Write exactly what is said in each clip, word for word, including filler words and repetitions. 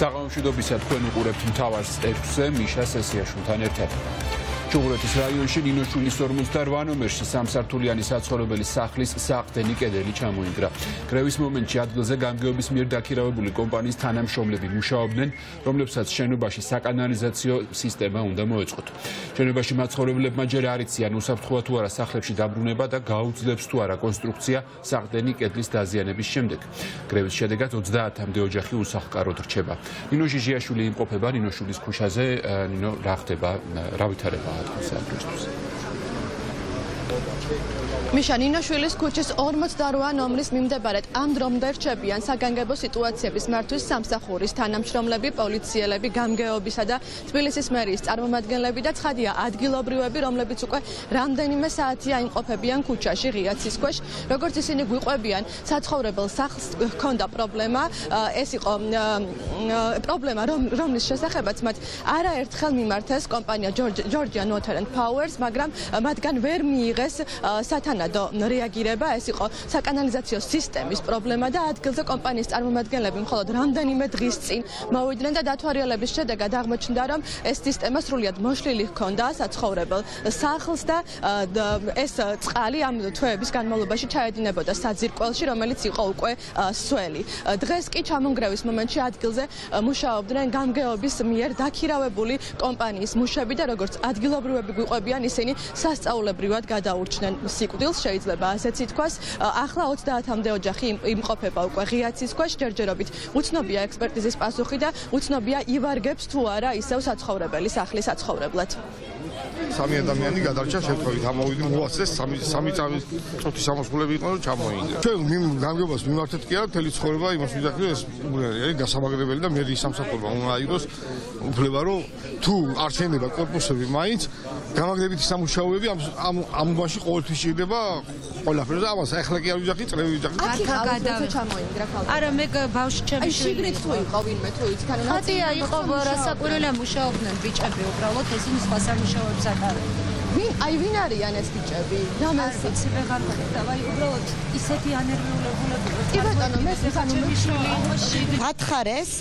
საღამომშვიდობისა თქვენ უყურებთ მთავარ ექვსზე მიშა სესიაშვილთან ერთად. ჩუღურეთის რაიონში ნინოშვილის ორმოცდაოთხ ნომერში სამსართულიანი საცხოვრებელი სახლის საყრდენი კედელი ჩამოინგრა. კრევის მომენტში ადგილზე გამგეობის მიერ დაქირავებული კომპანიის თანამშრომლები მუშაობდნენ, რომლებსაც შენობაში საკანალიზაციო სისტემა უნდა მოეწყოთ. შენობაში მაცხოვრებლებმა ჯერ არ იციან უსაფრთხოა თუ არა სახლებში დაბრუნება და გაუძლებს თუ არა კონსტრუქცია საყრდენი კედლის დაზიანების შემდეგ. კრევის შედეგად ოცდაათამდე ოჯახი უსახლკაროდ რჩება. ნინო ჟიჟიაშვილი იმყოფება ნინოშვილის ქუჩაზე. ნინო, რა ხდება, რა ვითარებაა? მიშა ნინოშვილის ქუჩის ორმოცდაოთხ ნომრის მიმდებარედ ამ დრომდე რჩებიან საგანგებო სიტუაციების მართვის სამსახურის თანამშრომლები, პოლიციელები, გამგეობისა და თბილისის მერიის წარმომადგენლები და ცხადია ადგილობრივები, რომლებიც უკვე რამდენიმე საათია იმყოფებიან ქუჩაში ღია ცის ქვეშ. როგორც ისინი გვიყვებიან, საცხოვრებელ სახლს ჰქონდა პრობლემა, ეს იყო პრობლემა, რომლის შესახებაც მათ არაერთხელ მიმართეს კომპანია Georgian Water and Powers, მაგრამ მათგან ვერ მიიღეს სათანადო რეაგირება. ეს იყო საკანალიზაციო სისტემის პრობლემა და ადგილზე კომპანიის წარმომადგენლები მხოლოდ რამდენიმე დღის წინ მოვიდნენ და დათვალიერების შედეგად აღმოჩნდა, რომ ეს სისტემა სრულიად მოშლილი ჰქონდა საცხოვრებელ სახლს და ეს წყალი ამ თვეების განმავლობაში ჩაედინებოდა საძირკველში, რომელიც იყო უკვე სველი. დღეს კი ჩამონგრევის მომენტში ადგილზე მუშაობდნენ გამგეობის მიერ დაქირავებული კომპანიის მუშები და როგორც ადგილობრივები გვიყვებიან, ისინი სასწაულებრივად გადაურჩნენ სიკვდილს, შეიძლება ასეც ითქვას. ახლა ოცდაათამდე ოჯახი იმყოფება უკვე ღია ცის ქვეშ, ჯერჯერობით უცნობია ექსპერტიზის პასუხი და უცნობია ივარგებს თუ არა ისევ საცხოვრებელი სახლის საცხოვრებლად. სამი ადამიანი გადარჩა შემთხვევით ამოვიდნენ მოასწრეს სამი სამი წამის წუთის სამოსხულები იყო რომ ჩამოინგრა. ჩვენ გამგეობას მიმართეთ კი არა, მთელი ცხოვრება იმას ვიძახი, ეს არის გასამაგრებელი და მერიის სამსახურმა უნდა აიღოს უფლება, რომ თუ არ შენება კორპუსები მაინც გამაგრებითი სამუშაოები ამ ამ უბანში ყოველთვის შეიძლება ყველაფერზე. ამას ახლა კი არ ვიძახი, წლები ვიძახი. აქა გადავე ჩამოინგრა ხალხი. არა, მე ბავშვი ჩემი შვილი. აი შიგნით თუ იყო ვინმე თუ იცი კანონად. ხატია იყო რასაკვირველია მუშაობდნენ ბიჭები უბრალოდ ესენი სხვა სამუშაოებს აკარებდნენ. ვინ აი ვინ არიან ეს ბიჭები? დამასიც ვეღარ ხედავ, აი უბრალოდ ისეთი ანერვიულებულები. კი ბატონო, მე სამომი შვილი. ათხარეს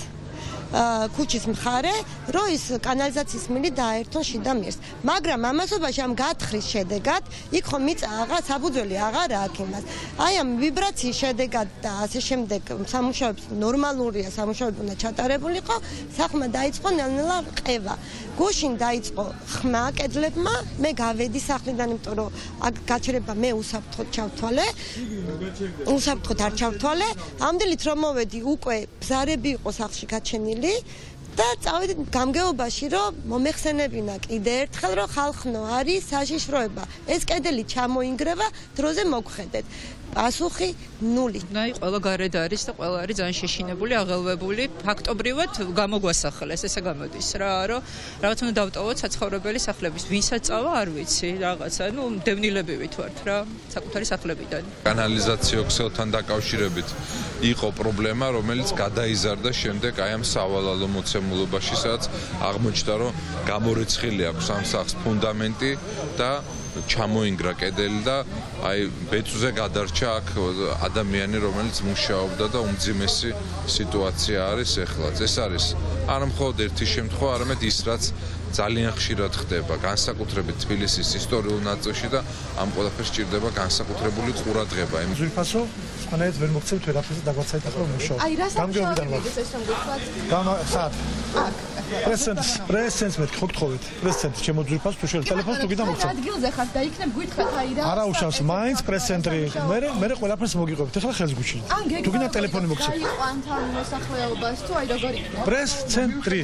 ქუჩის მხარე, რომ ის კანალიზაციის მილი დაერთონ შიდა მიერს. მაგრამ ამასობაში ამ გათხრის შედეგად იქ ხომ მიწა აღარ საბუძველი აღარ აქვს იმას. აი ამ ვიბრაციის შედეგად და ასე შემდეგ სამუშაოებს ნორმალურია სამუშაოები უნდა ჩატარებულიყო, სახლმა დაიწყო ნელ-ნელა ყევა. გუშინ დაიწყო ხმა კედლებმა, მე გავედი სახლიდან, იმიტომ რომ აქ გაჩერება მე უსაფრთხოდ ჩავთვალე. უსაფრთხოდ არ ჩავთვალე. ამდენით რომ მოვედი უკვე ბზარები იყო სახლში გაჩენილი და წავედი გამგეობაში, რომ მომეხსენებინა კიდე ერთხელ, რომ ხალხნო არის საშიშროება. ეს კედელი ჩამოინგრება, დროზე მოგხედეთ. პასუხი ნული. აი, ყველა გარეთ არის და ყველა არის ძალიან შეშინებული, აღელვებული. ფაქტობრივად გამოგვასახლეს, ესე გამოდის რა, რომ რაღაც უნდა დავტოვოთ საცხოვრებელი სახლების. ვინსაც წავა, არ ვიცი, რაღაცა, ну, დევნილებივით ვართ რა, საკუთარი სახლებიდან. კანალიზაციო ქსელთან დაკავშირებით იყო პრობლემა, რომელიც გადაიზარდა შემდეგ აი ამ სავალალო მოცემულობაში, სადაც აღმოჩნდა, რომ გამორიცხილი აქვს ამ სახლს ფუნდამენტი და ჩამოინგრა კედელი და აი ბეწვზე გადარჩა აქ ადამიანი, რომელიც მუშაობდა და უმძიმესი სიტუაცია არის ეხლაც. ეს არის არა მხოლოდ ერთი შემთხვევა, არამედ ის, რაც ძალიან ხშირად ხდება, განსაკუთრებით თბილისის ისტორიულ ნაწილში და ამ ყველაფერს სჭირდება განსაკუთრებული ყურადღება. ზურფასო, სხვანაირად ვერ მოგცემთ ვერაფერზე დაგვაცაით ახლა მუშაობ. აი რა სამუშაოებიც ეს რომ გითხრათ? გამა საათ. აქ. პრესენს, პრესენს მეთქი, ხო გთხოვეთ. პრესენს ჩემო ზურფასო თუ შეიძლება ტელეფონს თუ გიდა მოგცემ. ადგილზე ხართ და იქნებ გითხრათ აი რა. არა უშავს, მაინც პრესენტრი. მე მე ყველაფერს მოგიყვებით. ახლა ხელს გუჩინეთ. თუ გინდა ტელეფონი მოგცემ. აი ყვანთან მოსახლეობას თუ აი როგორ იქნება? პრესცენტრი.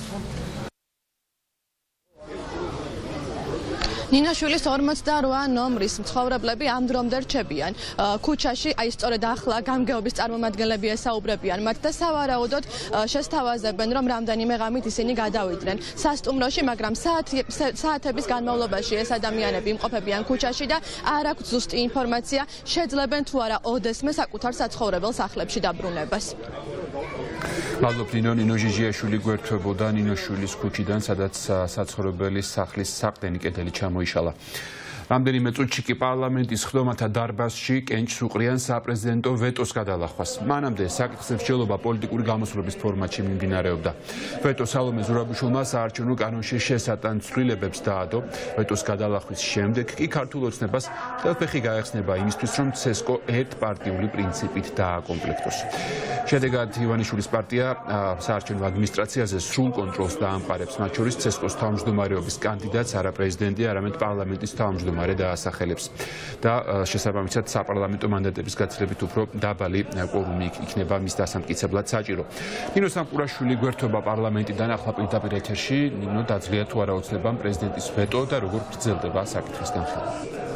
ნინოშვილის ორმოცდაოთხ ნომრის მცხოვრებლები ამ დრომდე რჩებიან ქუჩაში, აი სწორედ ახლა გამგეობის წარმომადგენლები ესაუბრებიან მათ და სავარაუდოდ შესთავაზებენ, რომ რამდენიმე ღამით ისინი გადავიდნენ სასტუმროში, მაგრამ საათების განმავლობაში ეს ადამიანები იმყოფებიან ქუჩაში და არ აქვს ზუსტი ინფორმაცია, შეძლებენ თუ არა ოდესმე საკუთარ საცხოვრებელ სახლებში დაბრუნებას. მადლობთ ნინო. ნინო ჟიჟიაშვილი გვერდთვებოდა ნინოშვილის ქუჩიდან, სადაც საცხოვრებელი სახლის საყრდენი კედელი ჩამოიშალა. რამდენიმე წუთში კი პარლამენტის ხდომათა დარბაზში კენჭს უყრიან საპრეზიდენტო ვეტოს გადალახვას. მანამდე საკითხზე მსჯელობა პოლიტიკური გამოსვლების ფორმატში მიმდინარეობდა. ვეტო სალომე ზურაბიშვილმა საარჩევნო კანონში შესატან ცვლილებებს დაადო. ვეტოს გადალახვის შემდეგ კი ქართულ ოცნებას ხელფეხი გაეხსნება იმისთვის, რომ ცესკო ერთპარტიული პრინციპით დააკომპლექტოს. შედეგად ივანიშვილის პარტია საარჩევნო ადმინისტრაციაზე სრულ კონტროლს დაამყარებს, მათ შორის ცესკოს თავმჯდომარეობის კანდიდატს არა პრეზიდენტი, არამედ პარლამენტის თავმჯდ直დაასახელებს და შესაბამისად საპარლამენტო მანდატების გაცილებით უფრო დაბალი კვორუმი იქნება მის დასამტკიცებლად საჭირო. ნინო სამყურაშვილი გვერდთობა პარლამენტიდან ახლა პირდაპირ ეთერში. ნინო, დაძლია თუ არა ოცნებამ პრეზიდენტის ვეტო და როგორ გრძელდება საკითხის განხილვა?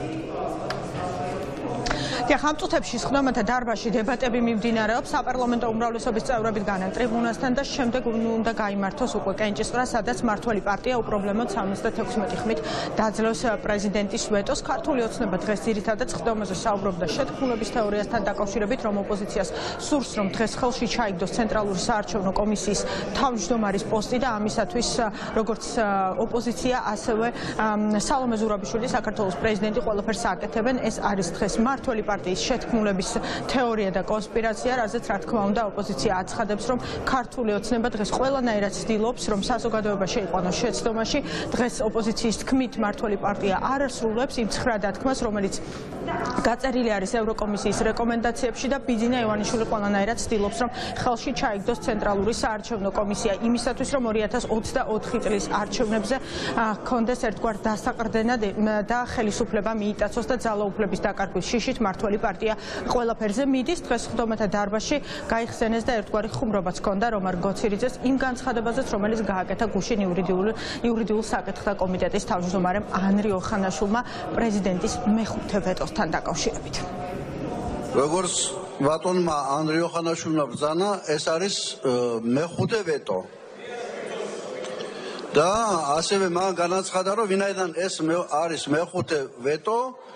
ამ წუთებში ხდომათა დარბაზში დებატები მიმდინარეობს საპარლამენტო უმრავლესობის წევრებით განან ტრიბუნასთან და შემდეგ უნდა გაიმართოს უკვე კენჭისყრა, სადაც მართველი პარტია უპრობლემოდ სამოცდათექვსმეტი ხმით დაძლევს პრეზიდენტის ვეტოს. ქართული ოცნება დღეს ძირითადად ხდომაზე საუბრობდა შეთქმულების თეორიასთან დაკავშირებით, რომ ოპოზიციას სურს, რომ დღეს ხელში ჩაიგდოს ცენტრალური საარჩევნო კომისიის თავმჯდომარის პოსტი და ამისათვის როგორც ოპოზიცია, ასევე სალომე ზურაბიშვილი, საქართველოს პრეზიდენტი ყველაფერს აკეთებენ. ეს არის დღეს მართველი პარტიის შეთქმულების თეორია და კონსპირაცია, რაზეც რა თქმა უნდა ოპოზიცია აცხადებს, რომ ქართული ოცნება დღეს ყველანაირად ცდილობს, რომ საზოგადოება შეიყვანოს შეცდომაში. დღეს ოპოზიციის თქმით მართველი პარტია არ ასრულებს იმ ცხრა დათქმას, რომელიც გაწერილი არის ევროკომისიის რეკომენდაციებში და ბიძინა ივანიშვილი ყველანაირად ცდილობს, რომ ხელში ჩაიგდოს ცენტრალური საარჩევნო კომისია იმისათვის, რომ ორი ათას ოცდაოთხი წლის არჩევნებზე ჰქონდეს ერთგვარ დასაყრდენა და ხელისუფლება მიიტაცოს და ძალაუფლების დაკარგვის შიშით მართველი პარტია ყველაფერზე მიდის. დღეს ხდომათა დარბაზში გაიხსენეს და ერთგვარი ხუმრობაც ჰქონდა რომარ გოცირიძეს იმ განცხადებაზეც, რომელიც გააკეთა გუშინ იურიდიული იურიდიულ საკითხთა კომიტეტის თავმჯდომარემ ანრი ოხანაშვილმა პრეზიდენტის მეხუთე ვეტოსთან დაკავშირებით. როგორც ბატონმა ანრი ოხანაშვილმა ბრძანა, ეს არის მეხუთე ვეტო. და ასევე მან განაცხადა, რომ ვინაიდან ეს არის მეხუთე ვეტო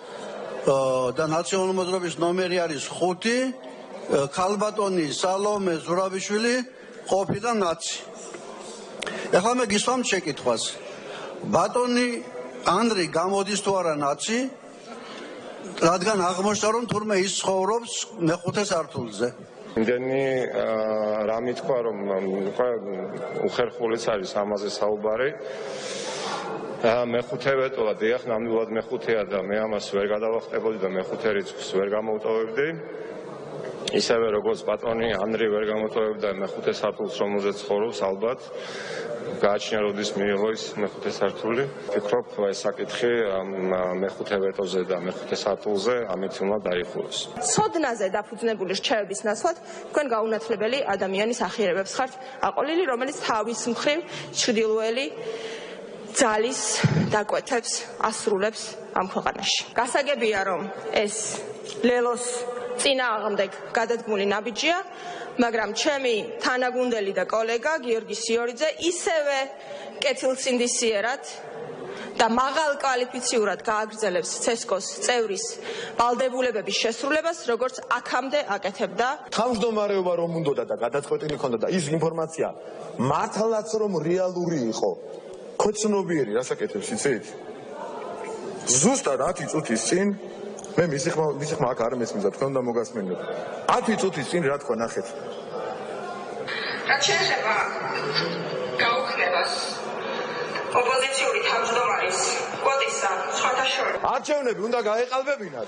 და ნაციონალური მოძრაობის ნომერი არის ხუთი, ქალბატონი სალომე ზურაბიშვილი ყოფილა ნაცი. ეხლა მე გისვამთ შეკითხვას. ბატონი ანდრი გამოდის თუ არა ნაცი, რადგან აღმოჩნდა, რომ თურმე ის ცხოვრობს მეხუთე სართულზე. იმდენი რამე თქვა, რომ უხერხულიც არის ამაზე საუბარი. მეხუთე ვეტოა, დიახ, ნამდვილად მეხუთეა და მე ამას ვერ გადავახტებოდი და მეხუთე რიცხვს ვერ გამოვტოვებდი. ისევე როგორც ბატონი ანრი ვერ გამოვტოვებდა მეხუთე სართულს, რომელზეც ცხოვრობს, ალბათ გააჩნია როდის მიიღო ის მეხუთე სართული. ვფიქრობ, ეს საკითხი მეხუთე ვეტოზე და მეხუთე სართულზე ამით უნდა დაიხუროს. სოდნაზე დაფუძნებული რჩევების ნაცვლად თქვენ გაუნათლებელი ადამიანის ახირებებს ხართ აყოლილი, რომელიც თავის მხრივ ჩრდილოელი ძალის დაკვეთებს ასრულებს ამ ქვეყანაში. გასაგებია, რომ ეს ლელოს წინააღმდეგ გადადგმული ნაბიჯია, მაგრამ ჩემი თანაგუნდელი და კოლეგა გიორგი სიორიძე ისევე კეთილსინდისიერად და მაღალ კვალიფიციურად გააგრძელებს ცესკოს წევრის ვალდებულებების შესრულებას, როგორც აქამდე აკეთებდა. თავმჯდომარეობა რომ უნდოდა და გადაწყვეტილი ჰქონდა და ის ინფორმაცია მართლაც რომ რეალური იყო, ქოცნობიერი რასაკეთებს იცით? ზუსტად ათი წუთის წინ მე მისი ხმა მისი ხმა აქ არ მესმის და თქვენ უნდა მოგასმენდეთ. ათი წუთის წინ რა თქვა ნახეთ. რაც შეეხება გაუქმებას ოპოზიციური თავმჯდომარის კვოტისა სხვათა შორის. არჩევნები უნდა გაეყალბებინათ.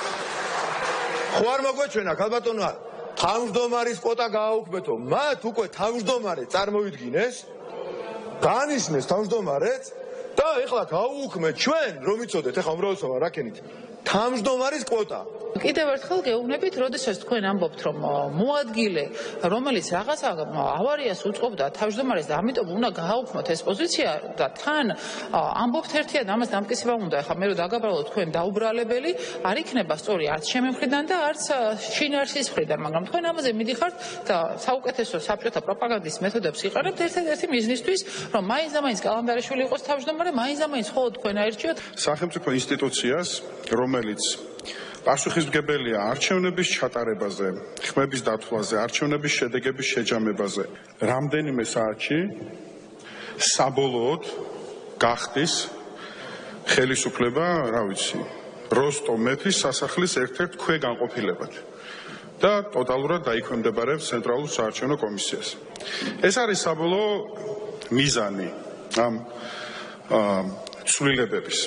ხო არ მოგვეჩვენა ქალბატონო თავმჯდომარის კვოტა გააუქმეთო. მათ უკვე თავმჯდომარე წარმოიდგინეს. დაანიშნეს თავმჯდომარეთ და ეხლა გაუუქმეთ ჩვენ რომ იცოდეთ ეხლა უმრავლესობა რა ქენით თავმჯდომარის კვოტა. კიდევ ერთხელ გეუბნებით, როდესაც თქვენ ამბობთ, რომ მოადგილე, რომელიც რაღაცა ავარიას უწყობდა თავმჯდომარეს და ამიტომ უნდა გააუქმოთ ეს პოზიცია და თან ამბობთ ერთიან ამას დამტკიცება უნდა. ეხლა მე რო დაგაბრალოთ თქვენ დაუბრალებელი არ იქნება სწორი არც ჩემი მხრიდან და არც შინაარსის მხრიდან, მაგრამ თქვენ ამაზე მიდიხართ და საუკეთესო საბჭოთა პროპაგანდის მეთოდებს იყენებთ ერთ-ერთი მიზნისთვის, რომ მაინც და მაინც კალანდარიშვილი იყოს თავმჯდომარე, მაინც და მაინც მხოლოდ თქვენ აირჩიოთ სახელმწიფო ინსტიტუციას, რომელიც პასუხისმგებელია არჩევნების ჩატარებაზე, ხმების დათვლაზე, არჩევნების შედეგების შეჯამებაზე. რამდენიმე საათში საბოლოოდ გახდის ხელისუფლება, რა ვიცი, როსტომ მეფის სასახლის ერთ-ერთ ქვეგანყოფილებად და ტოტალურად დაიქვემდებარებს ცენტრალურ საარჩევნო კომისიას. ეს არის საბოლოო მიზანი ამ ცვლილებების.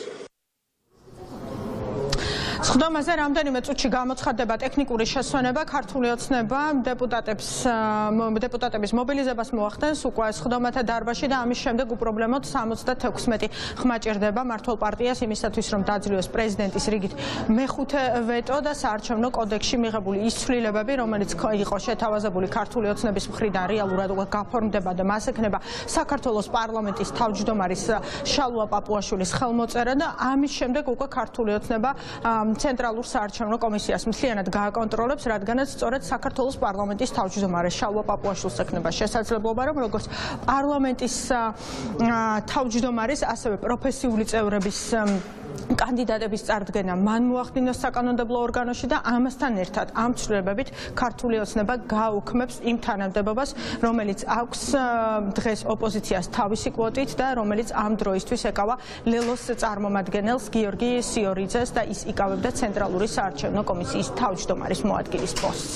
ხდომაზე რამდენიმე წუთში გამოცხადდება ტექნიკური შესვენება, ქართული ოცნება დეპუტატებს დეპუტატების მობილიზებას მოახდენს უკვე ხდომათა დარბაზში და ამის შემდეგ უპრობლემოდ სამოცდათექვსმეტი ხმა ჭირდება მმართველ პარტიას იმისათვის, რომ დაძლიეროს პრეზიდენტის რიგით მეხუთე ვეტო და საარჩევნო კოდექსში მიღებული ის ცვლილებები, რომელიც იყო შეთავაზებული ქართული ოცნების მხრიდან რეალურად უკვე გაფორმდება და მას ექნება საქართველოს პარლამენტის თავმჯდომარის შალვა პაპუაშვილის ხელმოწერა და ამის შემდეგ უკვე ქართული ოცნება ცენტრალურ საარჩევნო კომისიას მთლიანად გააკონტროლებს, რადგანაც სწორედ საქართველოს პარლამენტის თავმჯდომარე შალვა პაპუაშვილს ექნება შესაძლებლობა, რომ როგორც პარლამენტის თავმჯდომარის, ასევე პროფესიული წევრების კანდიდატების წარდგენა მან მოახდინოს საკანონმდებლო ორგანოში და ამასთან ერთად ამ ცვლილებებით ქართული ოცნება გააუქმებს იმ თანამდებობას, რომელიც აქვს დღეს ოპოზიციას თავისი კვოტით და რომელიც ამ დროისთვის ეკავა ლელოს წარმომადგენელს გიორგი სიორიძეს და ის იკავებდა ცენტრალური საარჩევნო კომისიის თავმჯდომარის მოადგილის პოსტს.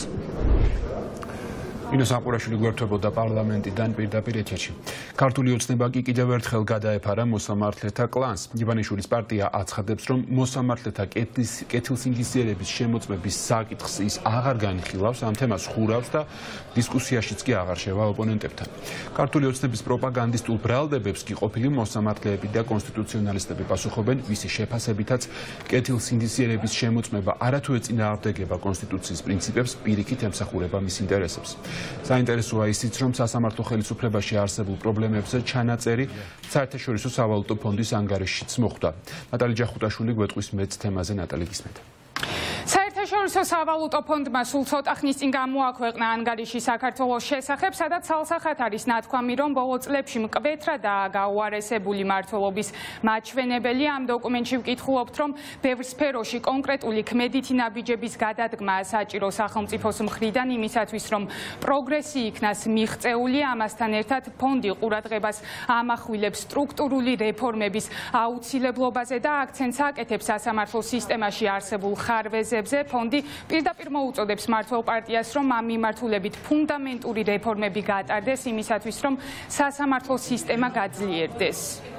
ინო სამყურაშვილი გვერდებოდა პარლამენტიდან პირდაპირ ეთერში. ქართული ოცნება კი კიდევ ერთხელ გადაეფარა მოსამართლეთა კლანს. ივანიშვილის პარტია აცხადებს, რომ მოსამართლეთა კეთილსინდისიერების შემოწმების საკითხს ის აღარ განიხილავს, ამ თემას ხურავს და დისკუსიაშიც კი აღარ შევა ოპონენტებთან. ქართული ოცნების პროპაგანდისტულ ბრალდებებს კი ყოფილი მოსამართლეები და კონსტიტუციონალისტები პასუხობენ, ვისი შეფასებითაც კეთილსინდისიერების შემოწმება არათუ ეწინააღმდეგება კონსტიტუციის პრინციპებს, პირიქით ემსახურება მის ინტერესებს. საინტერესოა ისიც, რომ სასამართლო ხელისუფლებაში არსებულ პრობლემებზე ჩანაწერი საერთაშორისო სავალუტო ფონდის ანგარიშშიც მოხვდა. ნატალი ჯახუტაშვილი გვეტყვის მეც თემაზე. ნატალი, გისმენთ. საერთაშორისო სავალუტო ფონდმა სულ ცოტა ხნის წინ გამოაქვეყნა ანგარიში საქართველოს შესახებ, სადაც ცალსახად არის ნათქვამი, რომ ბოლო წლებში მკვეთრადაა გაუარესებული მმართველობის მაჩვენებელი. ამ დოკუმენტში ვკითხულობთ, რომ ბევრ სფეროში კონკრეტული ქმედითი ნაბიჯების გადადგმა საჭირო სახელმწიფოს მხრიდან იმისათვის, რომ პროგრესი იქნას მიღწეული. ამასთან ერთად ფონდი ყურადღებას ამახვილებს სტრუქტურული რეფორმების აუცილებლობაზე და აქცენტს აკეთებს სასამართლო სისტემაში არსებულ ხარვეზებზე. ფონდი პირდაპირ მოუწოდებს მმართველ პარტიას, რომ ამ მიმართულებით ფუნდამენტური რეფორმები გატარდეს იმისათვის, რომ სასამართლო სისტემა გაძლიერდეს.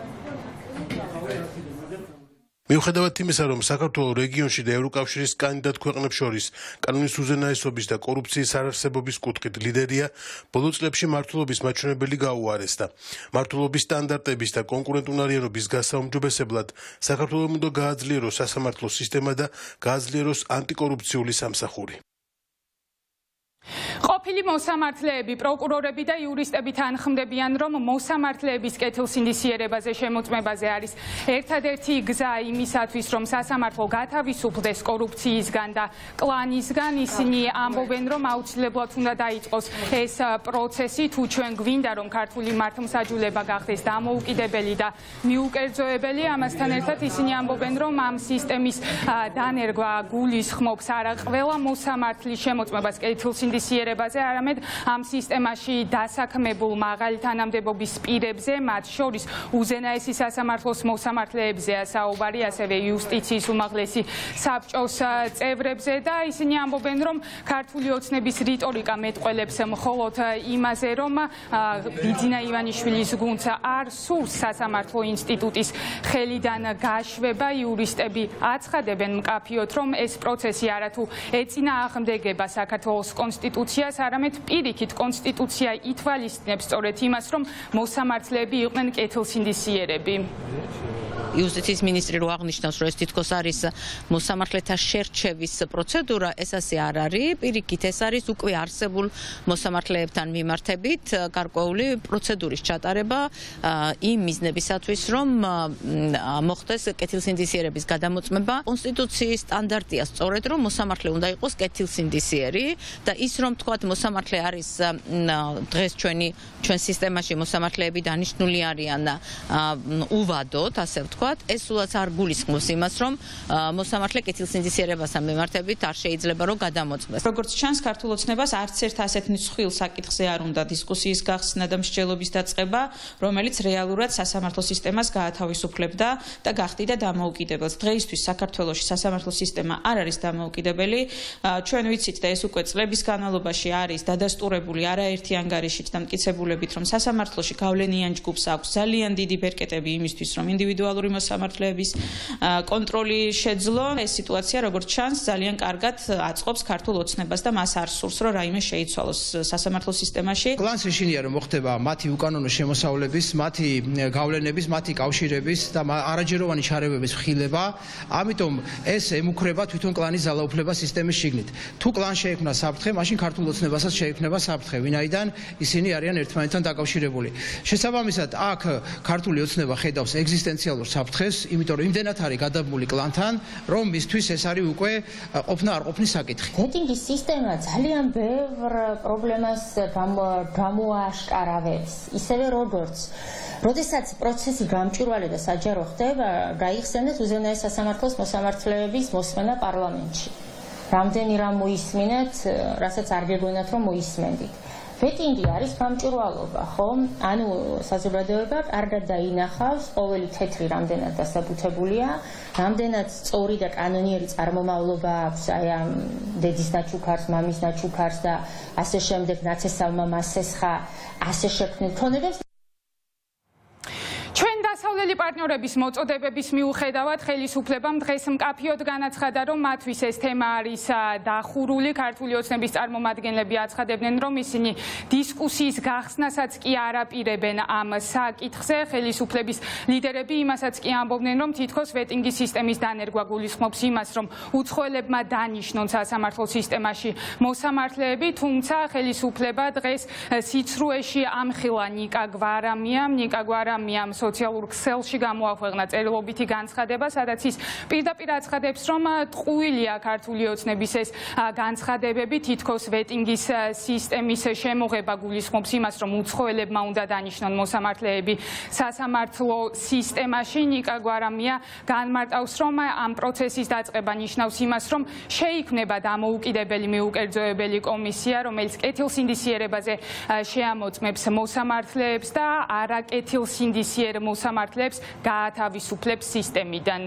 მიუხედავად იმისა, რომ საქართველოს რეგიონში და ევროკავშირის კანდიდატ ქვეყნებს შორის კანონის უზენაესობის და კორუფციის არარსებობის კუთხით ლიდერია, ბოლო წლებში მმართველობის მაჩვენებელი გაუარესდა. მმართველობის სტანდარტების და კონკურენტუნარიანობის გასაუმჯობესებლად საქართველოს უნდა გააძლიეროს სასამართლო სისტემა და გააძლიეროს ანტიკორუფციული სამსახური. ყოფილი მოსამართლეები, პროკურორები და იურისტები თანხმდებიან, რომ მოსამართლეების კეთილსინდისიერებაზე შემოწმებაზე არის ერთადერთი გზა იმისათვის, რომ სასამართლო გათავისუფლდეს კორუფციისგან და კლანისგან. ისინი ამბობენ, რომ აუცილებლად უნდა დაიწყოს ეს პროცესი, თუ ჩვენ გვინდა, რომ ქართული მართლმსაჯულება გახდეს დამოუკიდებელი და მიუკერძოებელი. ამასთან ერთად ისინი ამბობენ, რომ ამ სისტემის დანერგვა გულისხმობს არა ყველა მოსამართლის შემოწმებას კეთილსინდისიერებაზე, არამედ ამ სისტემაში დასაქმებულ მაღალი თანამდებობის პირებზე, მათ შორის უზენაესი სასამართლოს მოსამართლეებზეა საუბარი, ასევე იუსტიციის უმაღლესი საბჭოს წევრებზე და ისინი ამბობენ, რომ ქართული ოცნების რიტორიკა მეტყველებს მხოლოდ იმაზე, რომ ბიძინა ივანიშვილის გუნდს არ სურს სასამართლო ინსტიტუტის ხელიდან გაშვება. იურისტები აცხადებენ მკაფიოდ, რომ ეს პროცესი არათუ ეწინააღმდეგება საქართველოს კონსტიტუციას, არამედ პირიქით კონსტიტუცია ითვალისწინებს სწორედ იმას, რომ მოსამართლეები იყვნენ კეთილსინდისიერები. იუსტიციის მინისტრი რო აღნიშნავს, რომ ეს თითქოს არის მოსამართლეთა შერჩევის პროცედურა, ეს ასე არ არის. პირიქით ეს არის უკვე არსებულ მოსამართლეებთან მიმართებით გარკვეული პროცედურის ჩატარება იმ მიზნებისათვის, რომ მოხდეს კეთილსინდისიერების გადამოწმება. კონსტიტუციის სტანდარტია სწორედ, რომ მოსამართლე უნდა იყოს კეთილსინდისიერი და ის რომ თქვათ მოსამართლე არის დღეს ჩვენი ჩვენ სისტემაში მოსამართლეები დანიშნული არიან უვადოდ, ასე ვთქვათ, ვთქვათ, ეს სულაც არ გულისხმობს იმას, რომ მოსამართლე კეთილსინდისიერებასთან მიმართებით არ შეიძლება რომ გადამოწმდეს. როგორც ჩანს, ქართულ ოცნებას არც ერთ ასეთ მსხვილ საკითხზე არ უნდა დისკუსიის გახსნა და მსჯელობის დაწყება, რომელიც რეალურად სასამართლო სისტემას გაათავისუფლებდა და გახდიდა დამოუკიდებელს. დღეისთვის საქართველოში სასამართლო სისტემა არ არის დამოუკიდებელი. ჩვენ ვიცით და ეს უკვე წლების განმავლობაში არის დადასტურებული არაერთი ანგარიშით და მტკიცებულებით, რომ სასამართლოში გავლენიან ჯგუფს აქვს ძალიან დიდი ბერკეტები იმისთვის, რომ ინდივიდუალური მოსამართლეების კონტროლი შეძლო. ეს სიტუაცია, როგორც ჩანს, ძალიან კარგად აწყობს ქართულ ოცნებას და მას არ სურს, რომ რაიმე შეიცვალოს სასამართლო სისტემაში. კლანს ეშინია, რომ მოხდება მათი უკანონო შემოსავლების, მათი გავლენების, მათი კავშირების და არაჯეროვანი ჩარევების ხილება. ამიტომ ეს ემუქრება თვითონ კლანის ძალაუფლება სისტემის შიგნით. თუ კლანს შეექმნა საფრთხე, მაშინ ქართულ ოცნებასაც შეექმნება საფრთხე, ვინაიდან ისინი არიან ერთმანეთთან დაკავშირებული. შესაბამისად, აქ ქართული ოცნება ხედავს ეგზისტენციალურ საფრთხეს, იმიტომ რომ იმდენად არის გადაბმული კლანთან, რომ მისთვის ეს არის უკვე ყოფნა არ ყოფნის საკითხი. დეტინგის სისტემა ძალიან ბევრ პრობლემას გამოაშკარავებს, ისევე როგორც როდესაც პროცესი გამჭვირვალე და საჯარო ხდება, გაიხსენეთ უზენაეს სასამართლოს მოსამართლეების მოსმენა პარლამენტში. რამდენი რამ მოისმინეთ, რასაც არ გეგონათ რომ მოისმენდით. ვეტინგი არის გამჭვირვალობა, ხო? ანუ საზოგადოება კარგად დაინახავს ყოველი თეთრი რამდენად დასაბუთებულია, რამდენად სწორი და კანონიერი წარმომავლობა აქვს აი ამ დედის ნაჩუქარს, მამის ნაჩუქარს და ასე შემდეგ ნაცესავმა მასესხა ასე შექმნილ ქონებებს. ჩვენ დასავლელი პარტნიორების მოწოდებების მიუხედავად ხელისუფლებამ დღეს მკაფიოდ განაცხადა, რომ მათთვის ეს თემა არის დახურული. ქართული ოცნების წარმომადგენლები აცხადებდნენ, რომ ისინი დისკუსიის გახსნასაც კი არ აპირებენ ამ საკითხზე. ხელისუფლების ლიდერები იმასაც კი ამბობდნენ, რომ თითქოს ვეტინგის სისტემის დანერგვა გულისხმობს იმას, რომ უცხოელებმა დანიშნონ სასამართლო სისტემაში მოსამართლეები, თუმცა ხელისუფლება დღეს სიცრუეში ამხილა ნიკა გვარამიამ, ნიკა გვარამიამ სოციალურ ქსელში გამოაქვეყნა წერილობითი განცხადება, სადაც ის პირდაპირ აცხადებს, რომ ტყუილია ქართული ოცნების ეს განცხადებები, თითქოს ვეტინგის სისტემის შემოღება გულისხმობს იმას, რომ უცხოელებმა უნდა დანიშნონ მოსამართლეები სასამართლო სისტემაში. ნიკა გვარამია განმარტავს, რომ ამ პროცესის დაწყება ნიშნავს იმას, რომ შეიქმნება დამოუკიდებელი მიუკერძოებელი კომისია, რომელიც კეთილსინდისიერებაზე შეამოწმებს მოსამართლეებს და არაკეთილსინდისიერ მოსამართლეებს გაათავისუფლებს სისტემიდან.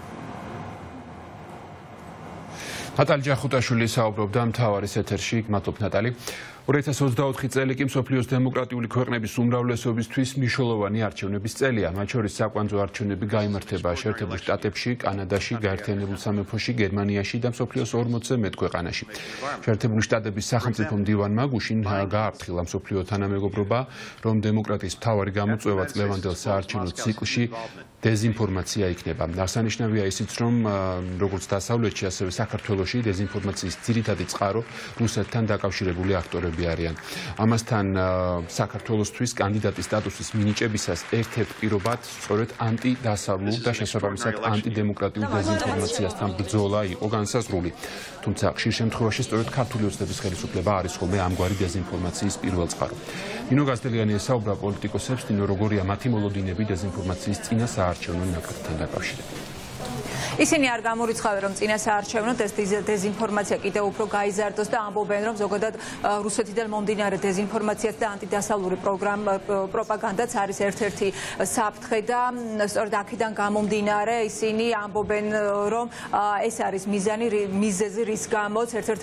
ნატალი ჯახუტაშვილი საუბრობდა მთავარის ეთერში. მადლობ ნატალი. ორი ათას ოცდაოთხი წელი კი მსოფლიოს დემოკრატიული ქვეყნების უმრავლესობისთვის მნიშვნელოვანი არჩევნების წელია. მათ შორის საკვანძო არჩევნები გაიმართება შეერთებულ შტატებში, კანადაში, გაერთიანებულ სამეფოში, გერმანიაში და მსოფლიოს ორმოცზე მეტ ქვეყანაში. შეერთებული შტატების სახელმწიფო მდივანმა გუშინ გააფრთხილა მსოფლიო თანამეგობრობა, რომ დემოკრატიის მთავარი გამოწვევა წლევანდელ საარჩევნო ციკლში დეზინფორმაცია იქნება. აღსანიშნავია ისიც, რომ როგორც დასავლეთში, ასევე საქართველოში დეზინფორმაციის ძირითადი წყარო რუსეთთან დაკავშირებული აქტორები არიან. ამასთან საქართველოსთვის კანდიდატის სტატუსის მინიჭებისას ერთ-ერთ პირობად სწორედ ანტიდასავლურ და შესაბამისად ანტიდემოკრატიულ დეზინფორმაციასთან ბრძოლა იყო განსაზღვრული. თუმცა ხშირ შემთხვევაში სწორედ ქართული ოცნების ხელისუფლება არის ხოლმე ამგვარი დეზინფორმაციის პირველ წყარო. ნინო გაზდელიანი ესაუბრა პოლიტიკოსებს, ნინო, როგორია მათი მოლოდინები დეზინფორმაციის წინა საარჩევნო ნაკრებთან დაკავშირებით. ისინი არ გამორიცხავენ, რომ წინა საარჩევნოდ ეს დეზინფორმაცია კიდევ უფრო გაიზარდოს და ამბობენ, რომ ზოგადად რუსეთიდან მომდინარე დეზინფორმაციაც და ანტიდასავლური პროპაგანდაც არის ერთ-ერთი საფრთხე და სწორედ აქედან გამომდინარე ისინი ამბობენ, რომ ეს არის მიზანი, მიზეზი, რის გამოც ერთ-ერთ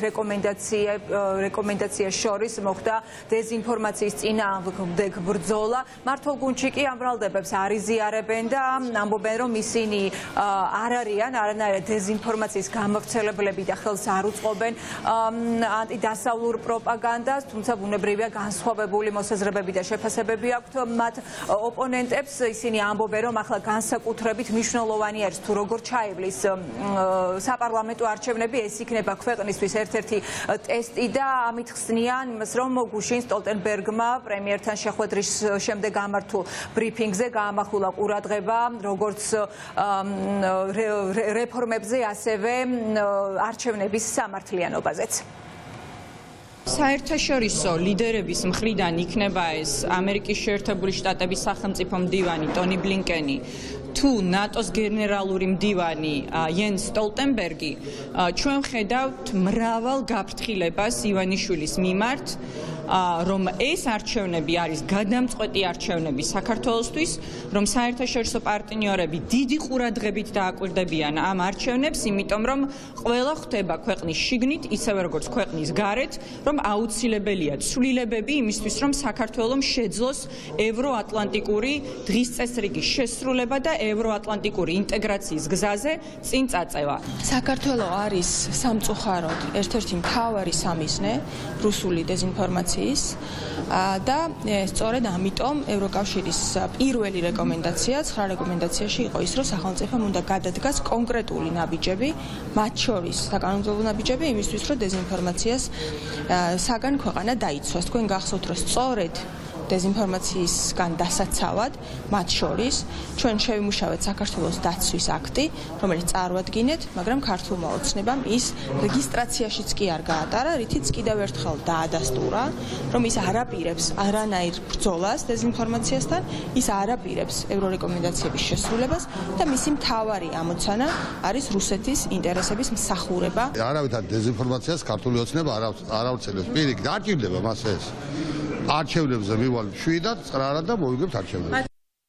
რეკომენდაციას შორის მოხდა დეზინფორმაციის წინააღმდეგ ბრძოლა. მართლ გუნდში კი ამ ბრალდებებს არ იზიარებენ და ამბობენ, რომ ისინი არ არიან არანაირად დეზინფორმაციის გამავრცელებლები და ხელს არ უწყობენ ანტიდასავლურ პროპაგანდას, თუმცა ბუნებრივია განსხვავებული მოსაზრებები და შეფასებები აქვთ მათ ოპონენტებს. ისინი ამბობენ, რომ ახლა განსაკუთრებით მნიშვნელოვანი არის თუ როგორ ჩაივლის საპარლამენტო არჩევნები, ეს იქნება ქვეყნისთვის ერთ-ერთი ტესტი და ამით ხსნიან იმას, რომ გუშინ სტოლტენბერგმა პრემიერთან შეხვედრის შემდეგ გამართულ ბრიფინგზე გაამახვილა ყურადღება როგორც რეფორმებზე, ასევე არჩევნების სამართლიანობაზეც. საერთაშორისო ლიდერების მხრიდან იქნება ეს ამერიკის შეერთებული შტატების სახელმწიფო მდივანი ტონი ბლინკენი თუ ნატოს გენერალური მდივანი იენს სტოლტენბერგი ჩვენ ვხედავთ მრავალ გაფრთხილებას ივანიშვილის მიმართ რომ ეს არჩევნები არის გადამწყვეტი არჩევნები საქართველოსთვის, რომ საერთაშორისო პარტნიორები დიდი ყურადღებით დააკვირდებიან ამ არჩევნებს, იმიტომ რომ ყველა ხდება ქვეყნის შიგნით, ისევე როგორც ქვეყნის გარეთ, რომ აუცილებელია ცვლილებები იმისთვის, რომ საქართველოს შეძლოს ევროატლანტიკური დღის წესრიგის შესრულება და ევროატლანტიკური ინტეგრაციის გზაზე წინ წაწევა. საქართველო არის სამწუხაროდ ერთ-ერთი მთავარი სამიზნე რუსული დეზინფორმაციის და სწორედ ამიტომ ევროკავშირის პირველი რეკომენდაცია ცხრა რეკომენდაციაში იყო ის, რომ სახელმწიფომ უნდა გადადგას კონკრეტული ნაბიჯები, მათ შორის საკანონმდებლო ნაბიჯები იმისთვის, რომ დეზინფორმაციას საგან ქვეყანა დაიცვას. თქვენ გახსოვთ, რომ სწორედ დეზინფორმაციისგან დასაცავად, მათ შორის ჩვენ შევიმუშავეთ საქართველოს დაცვის აქტი, რომელიც წარმოადგინეთ, მაგრამ ქართულმა ოცნებამ ის რეგისტრაციაშიც კი არ გაატარა, რითიც კიდევ ერთხელ დაადასტურა, რომ ის არაპირებს არანაირ ბრძოლას დეზინფორმაციასთან, ის არაპირებს ევრორეკომენდაციების შესრულებას და მისი მთავარი ამოცანა არის რუსეთის ინტერესების მსახურება. არავითარ დეზინფორმაციას ქართული ოცნება არ აუცილებს. პირიქით, არ ჭირდება მას ეს. არჩევნებზე მივალ შვიდად, წრარად და მოვიგებთ არჩევნებს.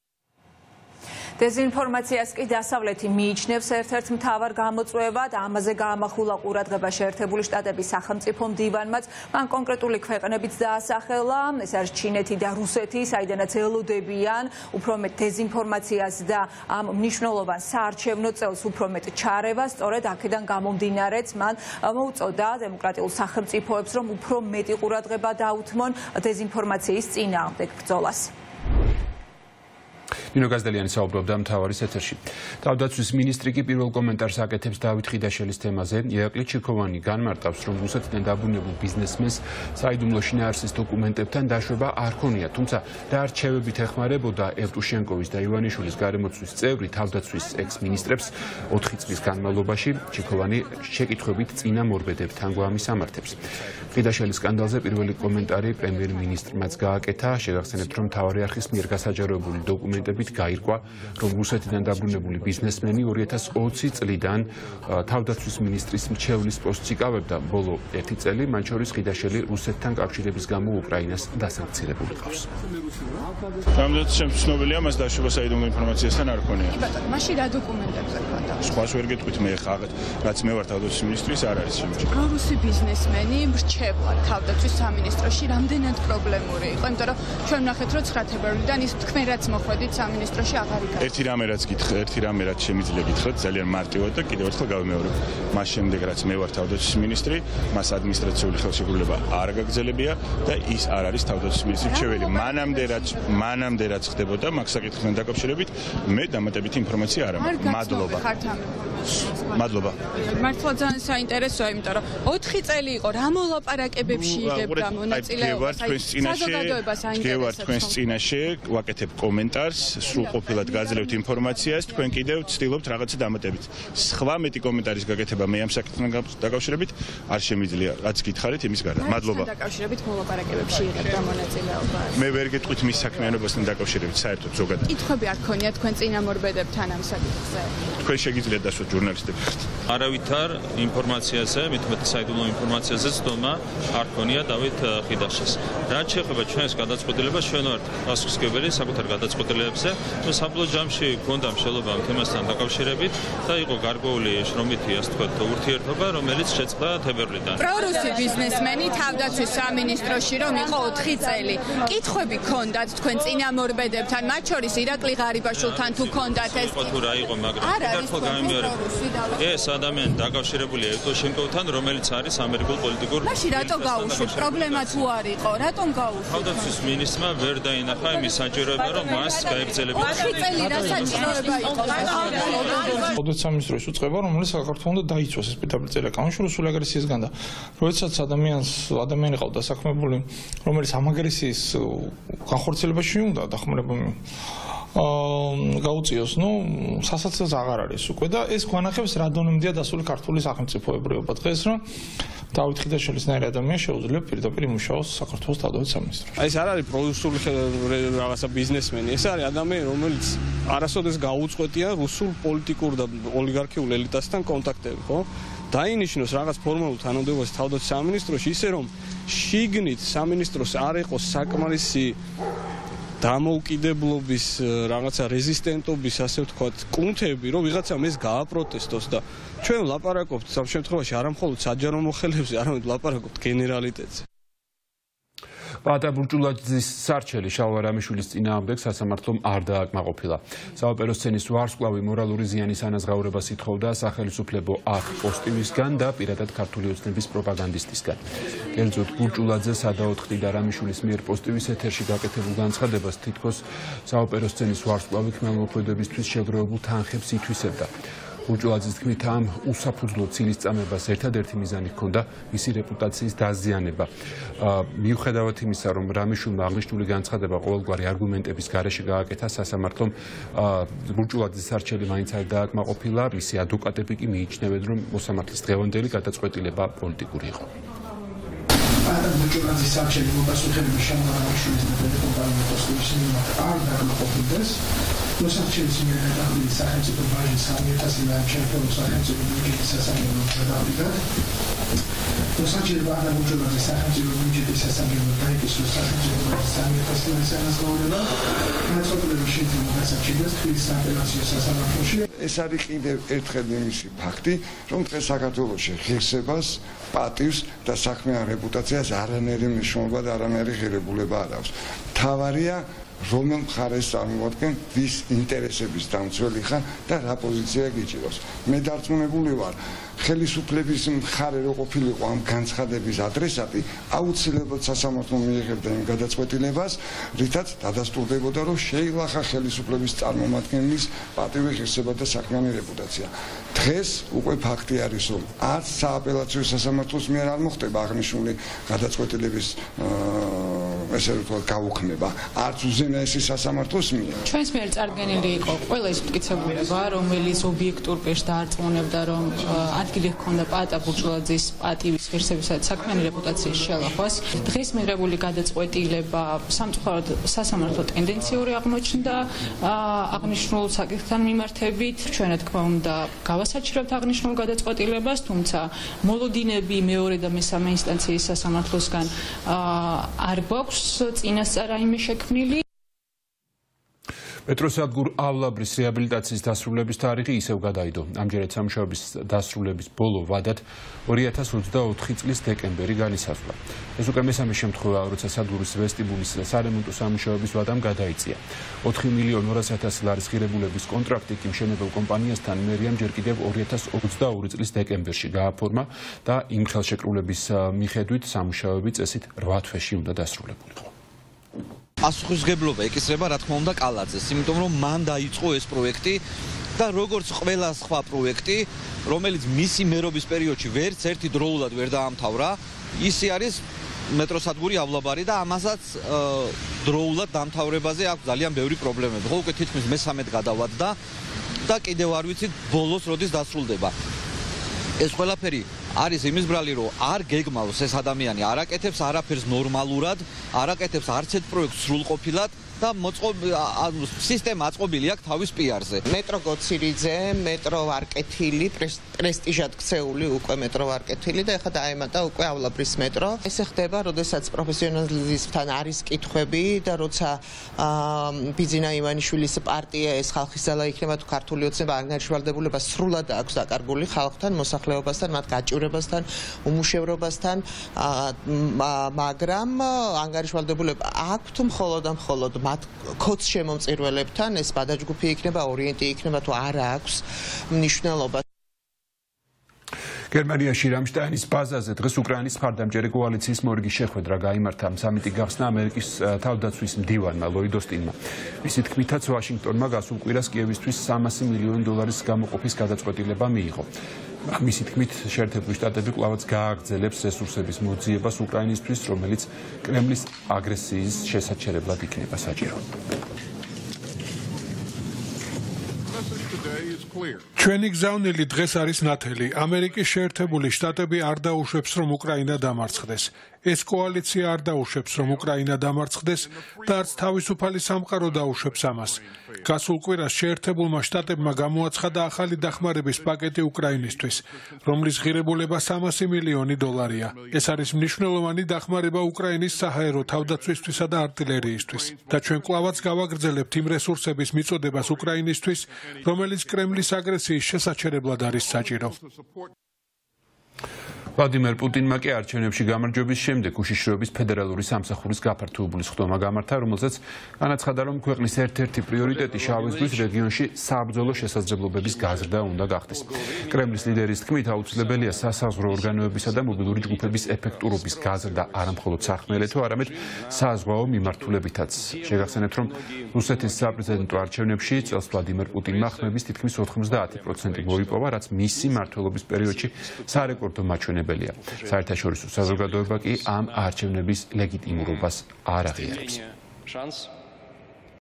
დეზინფორმაციას კი დასავლეთი მიიჩნევს ერთ-ერთ მთავარ გამოწვევად, ამაზე გაამახვილა ყურადღება შეერთებული შტატების სახელმწიფო მდივანმაც, მან კონკრეტული ქვეყნებიც დაასახელა, ეს არის ჩინეთი და რუსეთი, საიდანაც ელოდებიან უფრო მეტ დეზინფორმაციას და ამ მნიშვნელოვან საარჩევნო წელს უფრო მეტ ჩარევას, სწორედ აქედან გამომდინარეც მან მოუწოდა დემოკრატიულ სახელმწიფოებს, რომ უფრო მეტი ყურადღება დაუთმონ დეზინფორმაციის წინააღმდეგ ბრძოლას. ნინო გაზდელიანი საუბრობდა მთავარის ეთერში. თავდაცვის მინისტრი კი პირველ კომენტარს აკეთებს დავით ხიდაშელის თემაზე. ირაკლი ჩიქოვანი განმარტავს, რომ რუსეთიდან დაბრუნებულ ბიზნესმენს საიდუმლო შინაარსის დოკუმენტებთან დაშვება არ ქონია, თუმცა რა არჩევებით ეხმარებოდა ევტუშენკოვის და ივანიშვილის გარემოცვის წევრი თავდაცვის ექს-მინისტრებს ოთხი წლის განმავლობაში, ჩიქოვანი შეკითხვებით წინა მორბედებთან გვამისამართებს. ხიდაშელის სკანდალზე პირველი კომენტარი პრემიერ-მინისტრმაც გააკეთა, შეგახსენებთ, რომ მთავარი არხის მიერ გასაჯაროებული დოკუმენტები გაირკვა, რომ რუსეთიდან დაბრუნებული ბიზნესმენი ორი ათას ოცი წლიდან თავდაცვის მინისტრის მრჩევლის პოსტს იკავებდა. ბოლო ერთი წელი, მათ შორის ხიდაშელი რუსეთთან კავშირების გამო უკრაინას დასანქცირებული ყავს. რამდენად შემცნობელია მას დაშვება საიდუმლო ინფორმაციასთან არ ქონია. კი ბატონო, მაშინ რა დოკუმენტებზე ქონდა? სხვას ვერ გეტყვით მე ხა, რაც მე ვარ თავდაცვის მინისტრის არ არის შემჭი. პრორუსი ბიზნესმენი მრჩევლად თავდაცვის სამინისტროში რამდენად პრობლემური იყო, იმიტომ რომ ჩვენ ვნახეთ, რომ ცხრა თებერვლიდან ის თქვენ რაც მოხვედით სამინისტროში აღარ იკარგა. ერთი რამე რაც გითხრა, ერთი რამე რაც შემიძლია გითხრათ, ძალიან მარტივად და კიდევ ერთხელ გავიმეორებ. მას შემდეგ რაც მე ვარ თავდაცვის მინისტრი, მას ადმინისტრაციული ხელშეკრულება არ გაგრძელებია და ის არ არის თავდაცვის მინისტრის მრჩეველი. მანამდე რაც მანამდე რაც ხდებოდა მაგ საკითხთან დაკავშირებით, მე დამატებითი ინფორმაცია არ მაქვს. მადლობა. მადლობა. მართლა ძალიან საინტერესოა, იმიტომ რომ ოთხი წელი იყო რა მოლაპარაკებებში იღებდა მონაწილეობას. საზოგადოებას აინტერესებს. გევართ თქვენს წინაშე, ვაკეთებ კომენტარს, სრულყოფილად გაძლევთ ინფორმაციას, თქვენ კიდევ ცდილობთ რაღაცა დამატებით. სხვა მეტი კომენტარის გაკეთება მე ამ საკითხთან დაკავშირებით არ შემიძლია. რაც გითხარით იმის გარდა. მადლობა. დაკავშირებით მოლაპარაკებებში იღებდა მონაწილეობას. მე ვერ გეტყვით მის საქმიანობასთან დაკავშირებით, საერთოდ ზოგადად. კითხვები არ ქონია თქვენ წინამორბედებთან ამ საკითხზე? თქვენ შეგიძლიათ დასვათ ჟურნალისტებისთვის. არავითარ ინფორმაციაზე, მithumetes საიდუმლო ინფორმაციაზე ცდომა არ ქონია დავით ხიდაშეს. რაც შეეხება ჩვენს გადაწყვეტილებას, ჩვენ ვართ პასუხისმგებელი საკუთარ გადაწყვეტილებებზე. საბოლოო ჯამში გქონდა მსჯელობა ამ თემასთან დაკავშირებით და იყო გარკვეული შრომითი, ასე ვთქვათ, ურთიერთობა, რომელიც შეწყდა თებერვლიდან. პრორუსი ბიზნესმენი თავდაცვის სამინისტროში რომ იყო ოთხი წელი. კითხვები ქონდათ თქვენ წინამორბედებთან, მათ შორის ირაკლი ღარიბაშვილთან თუ ქონდათ ეს? თუ რა იყო, მაგრამ კიდევ გამიმეორებ. ეს ადამიანი დაკავშირებულია ევტუშენკოვთან, რომელიც არის ამერიკულ პოლიტიკურ. მაშინ რატო გაუშვით? პრობლემა თუ არ იყო, რატომ გაუშვით? თავდაცვის მინისტრმა ვერ დაინახა იმის საჭიროება, რომ მას გაეგრძელებინა. ოთხი წელი რა საჭიროება იყო? თავდაცვის სამინისტროს უწყება, რომელიც საქართველოს უნდა დაიცვას ეს პირდაპირ წერა-კანონში რუსული აგრესიისგან და როდესაც ადამიანს ადამიანი ყავდა დასაქმებული, რომელიც ამ აგრესიის განხორციელებაში უნდა დახმარება გაუწიოს. ნუ სასაცილოც აღარ არის უკვე და ეს გვანახებს რა დონემდეა დასული ქართული სახელმწიფოებრიობა დღეს, რომ დავით ხიდაშვილის ნაირი ადამიანი შეუძლია პირდაპირ იმუშაოს საქართველოს თავდაცვის სამინისტროში. ეს არ არის პროდუქციული რაღაცა ბიზნესმენი, ეს არის ადამიანი, რომელიც არასოდეს გაუწყვეტია რუსულ პოლიტიკურ და ოლიგარქიულ ელიტასთან კონტაქტები, ხო? დაინიშნოს რაღაც ფორმალურ თანამდებობას თავდაცვის სამინისტროში, ისე რომ შიგნით სამინისტროს არ იყოს საკმარისი დამოუკიდებლობის რაღაცა რეზისტენტობის, ასე ვთქვათ, კუნთები, რომ ვიღაცამ ეს გააპროტესტოს და ჩვენ ვლაპარაკობთ ამ შემთხვევაში არა მხოლოდ საჯარო მოხელეებზე, არამედ ვლაპარაკობთ გენერალიტეტზე. პაატა ბურჭულაძის სარჩელი შალვა რამიშვილის წინააღმდეგ სასამართლომ არ დააკმაყოფილა. საოპერო სცენის ვარსკვლავი მორალური ზიანის ანაზღაურებას ითხოვდა სახელმწიფო ახ პოსტივისგან და პირადად ქართული ოცნების პროპაგანდისტისგან. კერძოდ ბურჭულაძე სადაოთხდი და რამიშვილის მიერ პოსტივის ეთერში გაკეთებულ განცხადებას თითქოს საოპერო სცენის ვარსკვლავი ხმელმოქმედებისთვის შეგროვებულ თანხებს ითვისებდა. ბურჭულაძის თქმით, ამ უსაფუძვლო ცილის წამებას ერთადერთი მიზანი ჰქონდა მისი რეპუტაციის დაზიანება. მიუხედავად იმისა, რომ რამიშვილმა აღნიშნული განცხადება ყოველგვარი არგუმენტების გარეშე გააკეთა, სასამართლომ ბურჭულაძის სარჩელი მაინც არ დააკმაყოფილა, მისი ადვოკატები კი მიიჩნევენ, რომ მოსამართლის დღევანდელი გადაწყვეტილება პოლიტიკური იყო. პაატა ბურჭულაძის სარჩელი მოპასუხებელი შალვა რამიშვილის და ტელეკომპანია პოსტივის მიმართ არ დააკმაყოფილდეს. მოსარჩევის მიერ გადაღლილი სახელმწიფო ბაჟის სამი ათასი ლაჩერტოვის სახელმწიფო ბიუჯეტის სასამართლოს გადავიდა. მოსარჩელი პაატა ბურჭულაძის სახელმწიფო ბიუჯეტის სასამართლოს დაიკისროს სახელმწიფო ბაჟის სამი ათასი ლარის ანაზღაურება. განწყობილება შეიძლება გასაჩიდეს თბილის სააპელაციო სასამართლოში. ეს არის კიდევ ერთხელ იმისი ფაქტი, რომ დღეს საქართველოში ღირსებას, პატივს და საქმიან რეპუტაციას არანაირი მნიშვნელობა და არანაირი ღირებულება არ აქვს. მთავარია რომელ მხარეს წარმოადგენ, ვის ინტერესების დამცველი ხარ და რა პოზიცია გიჭირავს. მე დარწმუნებული ვარ, ხელისუფლების მხარე რო ყოფილიყო ამ განცხადების ადრესატი, აუცილებლად სასამართლომ მიიღებდა იმ გადაწყვეტილებას, რითაც დადასტურდებოდა, რომ შეილახა ხელისუფლების წარმომადგენლის პატივი, ღირსება და საქმიანი რეპუტაცია. დღეს უკვე ფაქტი არის, რომ არც სააპელაციო სასამართლოს მიერ არ მოხდება აღნიშნული გადაწყვეტილების ესე ვთქვათ გაუქმება, არც უზენაესი სასამართლოს მიერ. ჩვენს მიერ წარდგენილი იყო ყველა ის მტკიცებულება, რომელიც ობიექტურ პირს დაარწმუნებდა, რომ ადგილი ჰქონდა პაატა ბურჭულაძის პატივის, ღირსებისა და საქმიანი რეპუტაციის შელახვას. დღეს მიღებული გადაწყვეტილება სამწუხაროდ სასამართლო ტენდენციური აღმოჩნდა აღნიშნულ საკითხთან მიმართებით. ჩვენ რა თქმა უნდა გავასაჩივრებთ აღნიშნულ გადაწყვეტილებას, თუმცა მოლოდინები მეორე და მესამე ინსტანციის სასამართლოსგან არ გვაქვს წინასწარ რაიმე შექმნილი. მეტროსადგურავლაბრის რეაბილიტაციის დასრულების თარიღი ისევ გადაიდო. ამჯერად სამუშაოების დასრულების ბოლო ვადად ორი ათას ოცდაოთხი წლის დეკემბერი განისაზღვრა. ეს უკვე მესამე შემთხვევაა, როცა სადგურის ვესტიბულის სარემონტო სამუშაოების ვადამ გადაიწია. ოთხი მილიონი ორასი ათასი ლარის ღირებულების კონტრაქტი კი მშენებელ კომპანიასთან მერიამ ჯერ კიდევ ორი ათას ოცდაორი წლის დეკემბერში გააფორმა და იმ ხელშეკრულების მიხედვით სამუშაოები წესით რვა თვეში უნდა დასრულებულიყო. პასუხისმგებლობა ეკისრება რა თქმა უნდა კალაძეს, იმიტომ რომ მან დაიწყო ეს პროექტი და როგორც ყველა სხვა პროექტი, რომელიც მისი მერობის პერიოდში ვერც ერთი დროულად ვერ დაამთავრა, ისი არის მეტროსადგური ავლაბარი და ამასაც დროულად დამთავრებაზე აქვს ძალიან ბევრი პრობლემები. ხო უკვე თითქმის მესამედ გადავადდა და კიდევ არ ვიცით ბოლოს როდის დასრულდება. ეს ყველაფერი არის იმის ბრალი, რომ არ გეგმავს ეს ადამიანი, არ აკეთებს არაფერს ნორმალურად, არ აკეთებს არც ერთ პროექტს სრულყოფილად და სისტემა აწყობილი აქვს თავის პიარზე. მეტრო გოცირიძე, მეტრო ვარკეთილი, პრესტიჟად ქცეული უკვე მეტრო ვარკეთილი და ეხლა დაემატა უკვეავლაბრის მეტრო. ესე ხდება, როდესაც პროფესიონალიზმთან არის კითხვები და როცა ბიძინა ივანიშვილის პარტია ეს ხალხის ძალა იქნება თუ ქართული ოცნება ანგარიშვალდებულება სრულად აქვს დაკარგული ხალხთან, მოსახლეობასთან, მათ გაჭირვებასთან, უმუშევრობასთან, მაგრამ ანგარიშვალდებულება აქვთ მხოლოდ და მხოლოდ მათ კოდს შემომწირველებთან ეს ბადაჯგუფი იქნება, ორიენტი იქნება თუ არა აქვს მნიშვნელობა. გერმანიაში რამშტაინის ბაზაზე დღეს უკრაინის მხარდამჭერი კოალიციის მორიგი შეხვედრა გაიმართა. სამიტი გახსნა ამერიკის თავდაცვის მდივანმა ლოიდ ოსტინმა. მისი თქმითაც ვაშინგტონმა გასულ კვირას კიევისთვის სამასი მილიონი დოლარის გამოყოფის გადაწყვეტილება მიიღო. მისი თქმით, შეერთებული შტატები კვლავაც გააგრძელებს რესურსების მოძიებას უკრაინისთვის, რომელიც კრემლის აგრესიის შესაჩერებლად იქნება საჭირო. ჩვენი გზავნილი დღეს არის ნათელი. ამერიკის შეერთებული შტატები არ დაუშვებს, რომ უკრაინა დამარცხდეს. ეს კოალიცია არ დაუშვებს, რომ უკრაინა დამარცხდეს და არც თავისუფალი სამყარო დაუშვებს ამას. გასულ კვირას შეერთებულმა შტატებმა გამოაცხადა ახალი დახმარების პაკეტი უკრაინისთვის, რომლის ღირებულება სამასი მილიონი დოლარია. ეს არის მნიშვნელოვანი დახმარება უკრაინის საჰაერო თავდაცვისთვისა და არტილერიისთვის. და ჩვენ კვლავაც გავაგრძელებთ იმ რესურსების მიწოდებას უკრაინისთვის, რომელიც კრემლის აგრესიის შესაჩერებლად არის საჭირო. ვლადიმერ პუტინმა კი არჩევნებში გამარჯვების შემდეგ უშიშროების ფედერალური სამსახურის გაფართოებული სხდომა გამართა, რომელზეც განაცხადა, რომ ქვეყნის ერთ-ერთი პრიორიტეტი შავი ზღვის რეგიონში საბრძოლო შესაძლებლობების გაზრდა უნდა გახდეს. კრემლის ლიდერის თქმით, აუცილებელია სასაზღვრო ორგანოებისა და მობილური ჯგუფების ეფექტურობის გაზრდა არა მხოლოდ საფრთხმელეთო, არამედ საზღვაო მიმართულებითაც. შეგახსენებთ, რომ რუსეთის საპრეზიდენტო არჩევნებში წელს ვლადიმერ პუტინმა ხმების თითქმის ოთხმოცდაათი პროცენტი მოიპოვა, რაც მისი მმართველობის პერიოდში სარეკორდო მაჩვენებელია. საერთაშორისო საზოგადოება კი ამ არჩევნების ლეგიტიმურობას არ აღიარებს.